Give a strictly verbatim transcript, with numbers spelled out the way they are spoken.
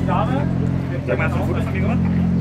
Jahre. Sag mal, hast du ein Foto von mir gemacht?